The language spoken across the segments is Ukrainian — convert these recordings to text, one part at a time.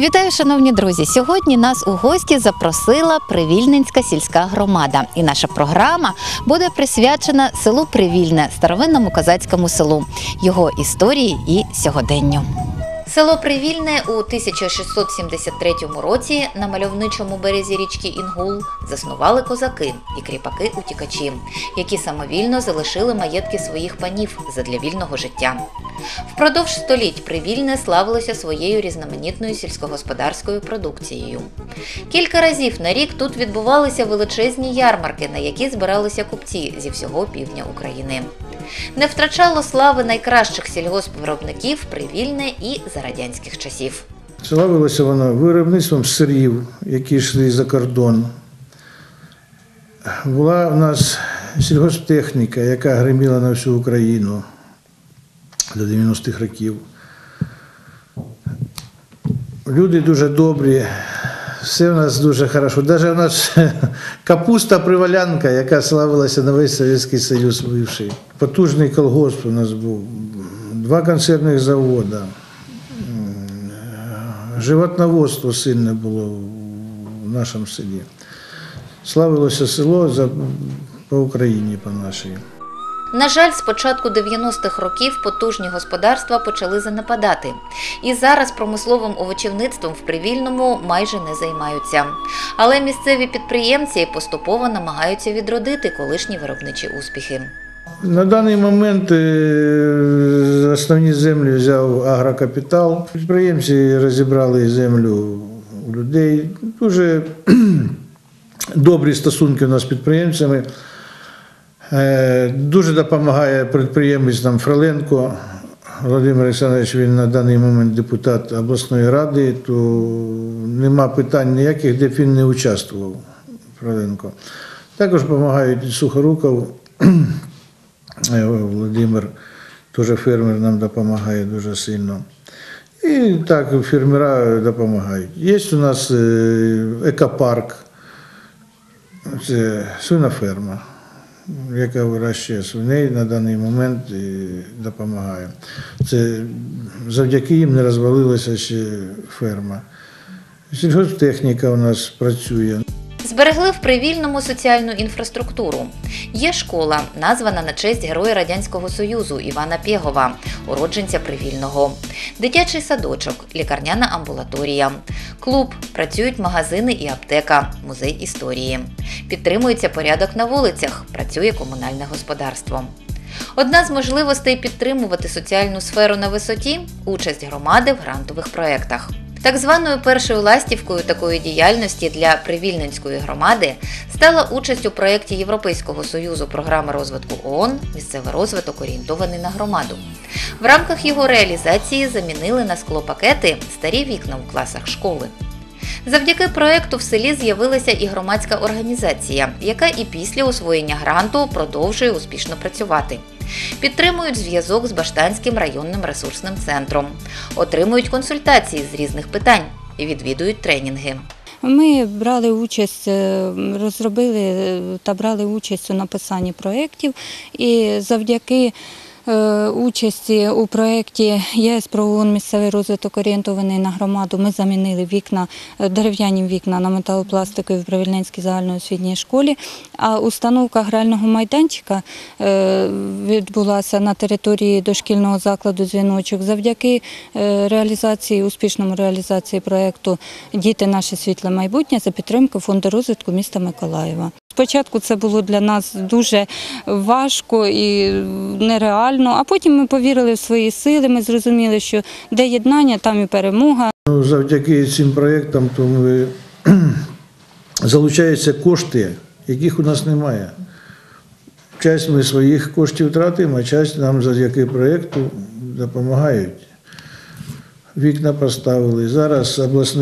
Вітаю, шановні друзі! Сьогодні нас у гості запросила Привільненська сільська громада. І наша програма буде присвячена селу Привільне, старовинному козацькому селу, його історії і сьогоденню. Село Привільне у 1673 році на мальовничому березі річки Інгул заснували козаки і кріпаки-утікачі, які самовільно залишили маєтки своїх панів задля вільного життя. Впродовж століть Привільне славилося своєю різноманітною сільськогосподарською продукцією. Кілька разів на рік тут відбувалися величезні ярмарки, на які збиралися купці зі всього півдня України. Не втрачало слави найкращих сільгоспвиробників Привільне і за радянських часів. Славилося воно виробництвом сирів, які йшли за кордон. Була у нас сільгосптехніка, яка гриміла на всю Україну до 90-х років. Люди дуже добрі, все у нас дуже хорошо. Навіть у нас капуста-привалянка, яка славилася на весь Совєтський Союз бивший. Потужний колгосп у нас був, 2 консервних заводи. Животноводство сильне було в нашому селі. Славилося село по Україні, по нашій. На жаль, з початку 90-х років потужні господарства почали занепадати. І зараз промисловим овочівництвом в Привільному майже не займаються. Але місцеві підприємці поступово намагаються відродити колишні виробничі успіхи. На даний момент основні землі взяв агрокапітал. Підприємці розібрали землю у людей. Дуже добрі стосунки у нас з підприємцями. Дуже допомагає підприємець нам Фроленко Володимир Олександрович, він на даний момент депутат обласної ради, то нема питань ніяких, де б він не участвував, Фроленко. Також допомагають Сухоруков Володимир, теж фермер нам допомагає дуже сильно. І так, фермера допомагають. Є у нас екопарк, це свиноферма, яка вирощує свиней на даний момент і допомагає. Це завдяки їм не розвалилася ще ферма. Сільгосптехніка у нас працює. Зберегли в Привільному соціальну інфраструктуру. Є школа, названа на честь Героя Радянського Союзу Івана Пєгова, уродженця Привільного. Дитячий садочок, лікарняна амбулаторія. Клуб, працюють магазини і аптека, музей історії. Підтримується порядок на вулицях, працює комунальне господарство. Одна з можливостей підтримувати соціальну сферу на висоті – участь громади в грантових проєктах. Так званою першою ластівкою такої діяльності для Привільненської громади стала участь у проєкті Європейського Союзу програми розвитку ООН «Місцевий розвиток, орієнтований на громаду». В рамках його реалізації замінили на склопакети старі вікна у класах школи. Завдяки проєкту в селі з'явилася і громадська організація, яка і після освоєння гранту продовжує успішно працювати. Підтримують зв'язок з Баштанським районним ресурсним центром, отримують консультації з різних питань і відвідують тренінги. Ми брали участь, розробили та брали участь у написанні проєктів, і завдяки участі у проєкті ЄС про ООН «Місцевий розвиток, орієнтований на громаду» ми замінили вікна, дерев'яні вікна на металопластикові в Привільненській загальноосвітній школі, а установка грального майданчика відбулася на території дошкільного закладу «Дзвіночок». Завдяки успішному реалізації проєкту «Діти – наше світле майбутнє» за підтримки Фонду розвитку міста Миколаєва. Спочатку це було для нас дуже важко і нереально, а потім ми повірили в свої сили, ми зрозуміли, що де єднання, там і перемога. Завдяки цим проєктам залучаються кошти, яких у нас немає. Часть ми своїх коштів втратимо, а часть нам завдяки проєкту допомагають. Вікна поставили. Зараз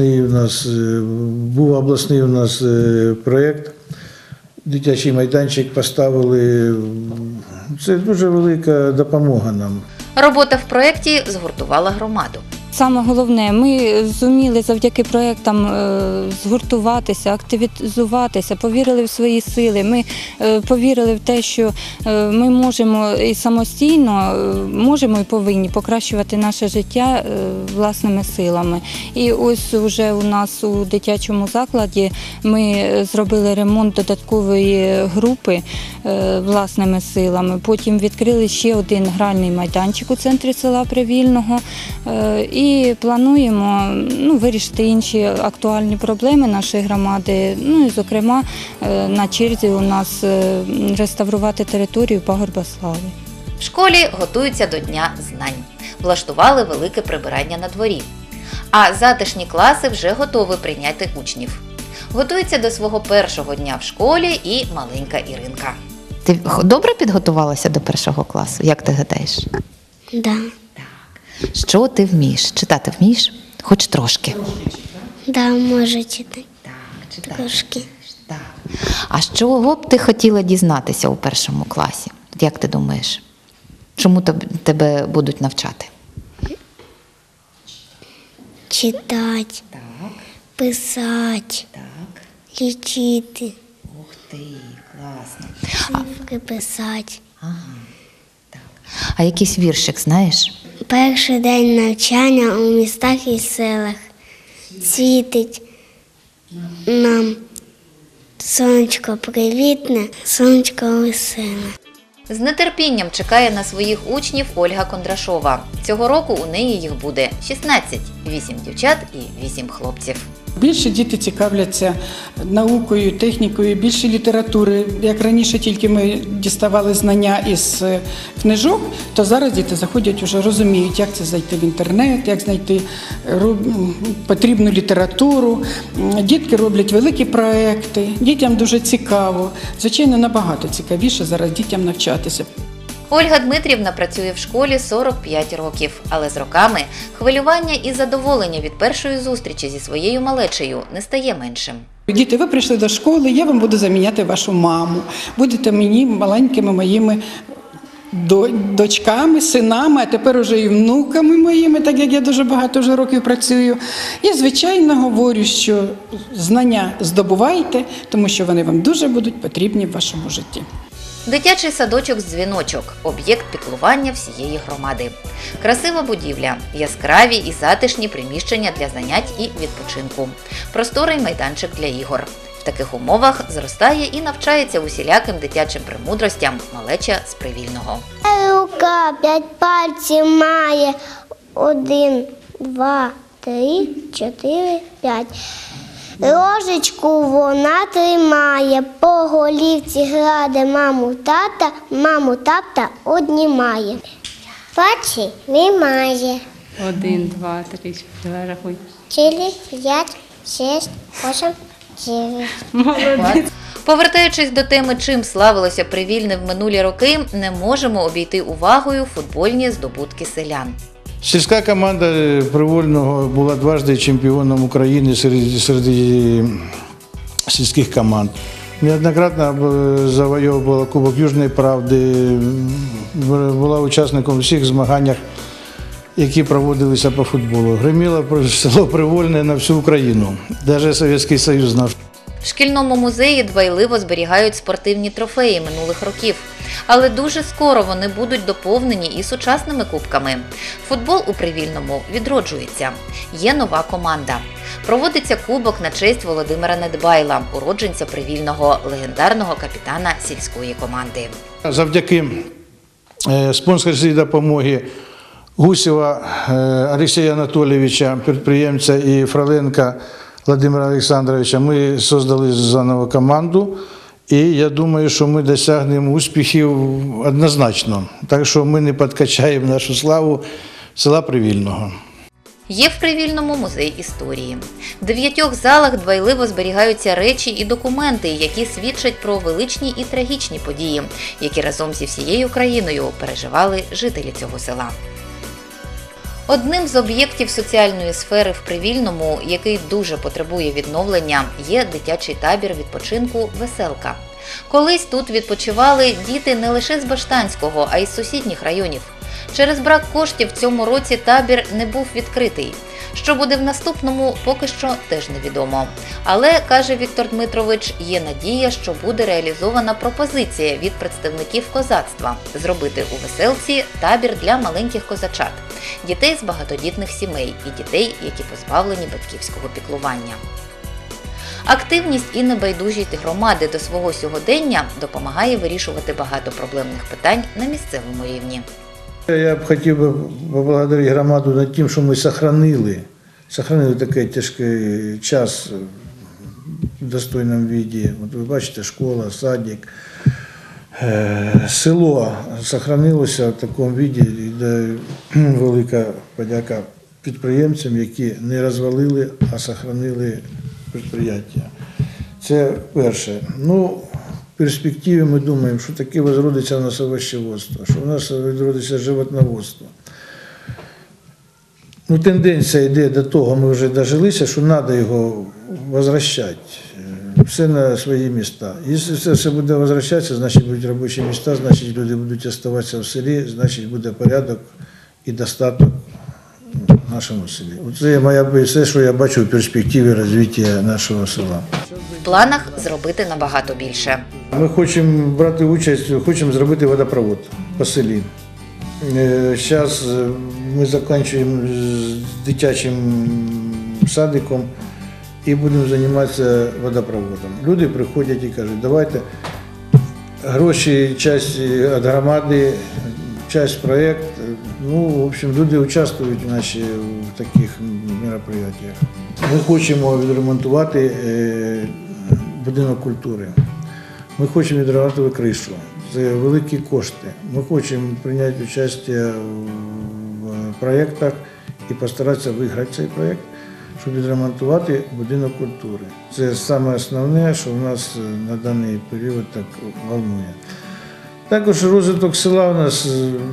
був обласний у нас проєкт. Дитячий майданчик поставили. Це дуже велика допомога нам. Робота в проєкті згуртувала громаду. Саме головне, ми зуміли завдяки проєктам згуртуватися, активізуватися, повірили в свої сили. Ми повірили в те, що ми можемо і самостійно, можемо і повинні покращувати наше життя власними силами. І ось уже у нас у дитячому закладі ми зробили ремонт додаткової групи власними силами. Потім відкрили ще один гральний майданчик у центрі села Привільного. І плануємо вирішити інші актуальні проблеми нашої громади. І, зокрема, на черзі у нас реставрувати територію Пагорба Слави. В школі готуються до Дня знань. Влаштували велике прибирання на дворі. А затишні класи вже готові прийняти учнів. Готується до свого першого дня в школі і маленька Іринка. Ти добре підготувалася до першого класу? Як ти гадаєш? Да. Що ти вмієш? Читати вмієш? Хоч трошки. Да, можу читати. Так, Трошки. Так. А з чого б ти хотіла дізнатися у першому класі? Як ти думаєш? Чому тебе будуть навчати? Читати, Так, писати, так. лічити, Ух ти, класно. цифри писати. Ага, так. А якийсь віршик знаєш? Перший день навчання у містах і селах світить нам сонечко привітне, сонечко веселе. З нетерпінням чекає на своїх учнів Ольга Кондрашова. Цього року у неї їх буде 16 – 8 дівчат і 8 хлопців. Більше діти цікавляться наукою, технікою, більше літератури. Як раніше тільки ми діставали знання із книжок, то зараз діти заходять вже розуміють, як це зайти в інтернет, як знайти потрібну літературу. Дітки роблять великі проекти, дітям дуже цікаво. Звичайно, набагато цікавіше зараз дітям навчатися. Ольга Дмитрівна працює в школі 45 років, але з роками хвилювання і задоволення від першої зустрічі зі своєю малечею не стає меншим. Діти, ви прийшли до школи, я вам буду заміняти вашу маму. Будете мені маленькими моїми дочками, синами, а тепер уже і внуками моїми, так як я дуже багато вже років працюю. І, звичайно, говорю, що знання здобувайте, тому що вони вам дуже будуть потрібні в вашому житті. Дитячий садочок «Дзвіночок» – об'єкт піклування всієї громади. Красива будівля, яскраві і затишні приміщення для занять і відпочинку. Просторий майданчик для ігор. В таких умовах зростає і навчається усіляким дитячим премудростям малеча з Привільного. Рука 5 пальців має. 1, 2, 3, 4, 5. Ложечку вона тримає, по голівці граде маму тата однімає. Пальці виймає. 1, 2, 3, 4, рахуй. 4, 5, 6, 8, 9. Молодець. Повертаючись до теми, чим славилося Привільне в минулі роки, не можемо обійти увагою футбольні здобутки селян. Сільська команда Привольного була дважди чемпіоном України серед сільських команд. Неоднократно завойовувала Кубок Южної Правди, була учасником всіх змаганнях, які проводилися по футболу. Гриміло село Привольне на всю Україну, навіть Совєтський Союз знав. В шкільному музеї дбайливо зберігають спортивні трофеї минулих років. Але дуже скоро вони будуть доповнені і сучасними кубками. Футбол у Привільному відроджується. Є нова команда. Проводиться кубок на честь Володимира Недбайла, уродженця Привільного, легендарного капітана сільської команди. Завдяки спонсорській допомоги Гусєва Олексія Анатолійовича, підприємця, і Фроленка Володимира Олександровича ми створили заново команду. І я думаю, що ми досягнемо успіхів однозначно. Так що ми не підкачаємо нашу славу села Привільного. Є в Привільному музей історії. В 9 залах дбайливо зберігаються речі і документи, які свідчать про величні і трагічні події, які разом зі всією країною переживали жителі цього села. Одним з об'єктів соціальної сфери в Привільному, який дуже потребує відновлення, є дитячий табір відпочинку «Веселка». Колись тут відпочивали діти не лише з Баштанського, а й з сусідніх районів. Через брак коштів в цьому році табір не був відкритий. Що буде в наступному, поки що теж невідомо. Але, каже Віктор Дмитрович, є надія, що буде реалізована пропозиція від представників козацтва – зробити у Веселці табір для маленьких козачат, дітей з багатодітних сімей і дітей, які позбавлені батьківського піклування. Активність і небайдужість громади до свого сьогодення допомагає вирішувати багато проблемних питань на місцевому рівні. Я б хотів би поблагодарити громаду над тим, що ми сохранили такий тяжкий час в достойному віді. От ви бачите, школа, садик, село сохранилося в такому віді. І велика подяка підприємцям, які не розвалили, а сохранили підприємство. Це перше. В перспективі ми думаємо, що таке возродиться у нас овощеводство, що у нас возродиться животноводство. Тенденція йде до того, ми вже дожилися, що треба його возвращати. Все на свої місця. Якщо це все буде возвращатися, значить будуть робочі місця, значить люди будуть залишатися в селі, значить буде порядок і достаток в нашому селі. Це все, що я бачу в перспективі розвитку нашого села. В планах зробити набагато більше. Ми хочемо брати участь, хочемо зробити водопровод по селі. Зараз ми закінчуємо з дитячим садиком і будемо займатися водопроводом. Люди приходять і кажуть, давайте гроші, часть від громади, часть проєкт. В общем, люди участвують в таких мероприятиях. Ми хочемо відремонтувати будинок культури. Ми хочемо відремонтувати кришу. Це великі кошти. Ми хочемо прийняти участь в проєктах і постаратися виграти цей проєкт, щоб відремонтувати будинок культури. Це саме основне, що в нас на даний період так волнує. Також розвиток села у нас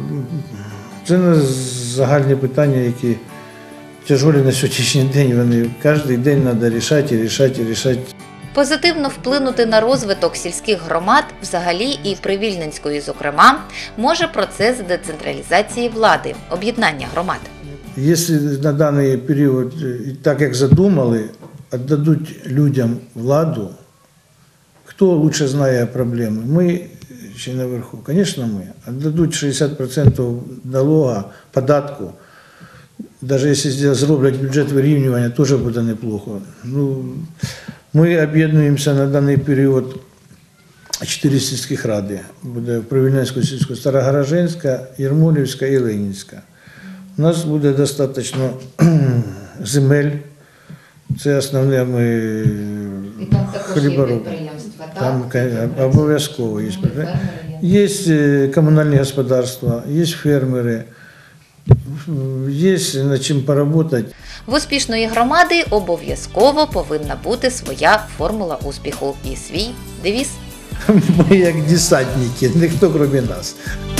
– це загальні питання, які тяжкі на сьогоднішній день. Вони кожен день треба рішати. Позитивно вплинути на розвиток сільських громад, взагалі і Привільненської зокрема, може процес децентралізації влади, об'єднання громад. Якщо на даний період, так як задумали, віддадуть людям владу, хто краще знає проблеми? Ми чи наверху? Звісно, ми. Віддадуть 60% налога, податку. Навіть якщо зроблять бюджет вирівнювання, теж буде неплохо. Ми об'єднуємося на даний період 4 сільських ради. Буде Привільненська сільська, Старогороженська, Єрмолівська і Ленінська. У нас буде достатньо земель. Це основне ми хліборобимо. Там обов'язково є. Є комунальні господарства, є фермери. Є над чим поработати. В успішної громади обов'язково повинна бути своя формула успіху і свій девіз. Ми як десантники, ніхто крім нас.